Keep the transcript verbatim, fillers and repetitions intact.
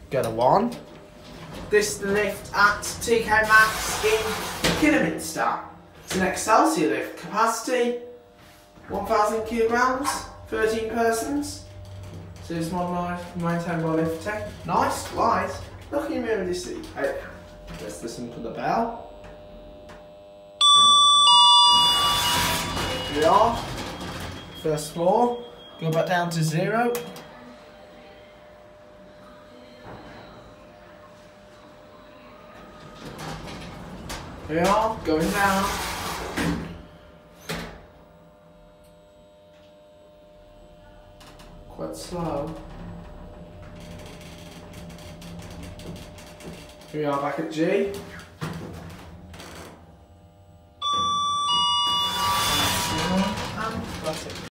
Go to one. This is the lift at T K Maxx in Kidderminster. It's an Excelsior lift. Capacity one thousand kilograms, thirteen persons. So it's modernised, maintained by lift tech. Nice, light. Look in your mirror this seat. Hey, let's listen to the bell. Here we are. First floor. Go back down to zero. Here we are, going down. Quite slow. Here we are back at G.